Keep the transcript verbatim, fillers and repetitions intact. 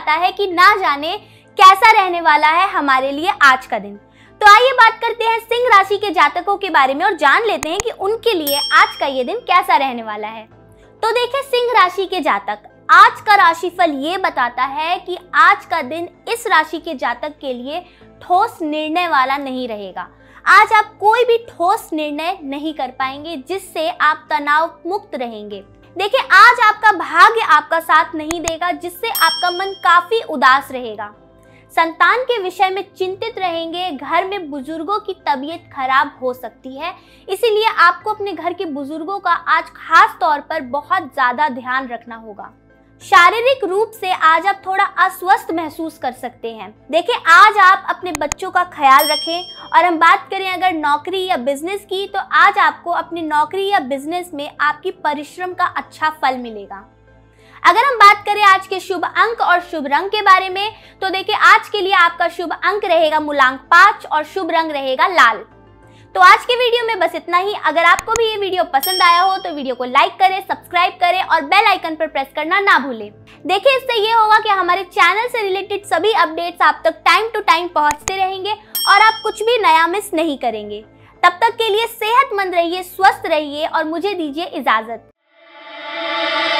जाता है कि ना जाने कैसा रहने वाला है हमारे लिए आज का दिन। तो आइए बात करते हैं सिंह राशि के जातकों के बारे में और जान लेते हैं कि उनके लिए आज का ये दिन कैसा रहने वाला है। तो देखिए, सिंह राशि के जातक, आज का राशिफल ये बताता है कि आज का दिन इस राशि के जातक के लिए ठोस निर्णय वाला नहीं रहेगा। आज आप कोई भी ठोस निर्णय नहीं कर पाएंगे जिससे आप तनाव मुक्त रहेंगे। देखिए, आज आपका भाग्य आपका साथ नहीं देगा, जिससे आपका मन काफी उदास रहेगा। संतान के विषय में चिंतित रहेंगे। घर में बुजुर्गों की तबीयत खराब हो सकती है, इसीलिए आपको अपने घर के बुजुर्गों का आज खास तौर पर बहुत ज्यादा ध्यान रखना होगा। शारीरिक रूप से आज आप थोड़ा अस्वस्थ महसूस कर सकते हैं। देखिए, आज आप अपने बच्चों का ख्याल रखें। और हम बात करें अगर नौकरी या बिजनेस की, तो आज आपको अपनी नौकरी या बिजनेस में आपकी परिश्रम का अच्छा फल मिलेगा। अगर हम बात करें आज के शुभ अंक और शुभ रंग के बारे में, तो देखिए, आज के लिए आपका शुभ अंक रहेगा मूलांक पाँच और शुभ रंग रहेगा लाल। तो आज के वीडियो में बस इतना ही। अगर आपको भी ये वीडियो पसंद आया हो तो वीडियो को लाइक करें, सब्सक्राइब करें और बेल आइकन पर प्रेस करना ना भूलें। देखिए, इससे ये होगा कि हमारे चैनल से रिलेटेड सभी अपडेट्स आप तक टाइम टू टाइम पहुंचते रहेंगे और आप कुछ भी नया मिस नहीं करेंगे। तब तक के लिए सेहतमंद रहिए, स्वस्थ रहिए और मुझे दीजिए इजाजत।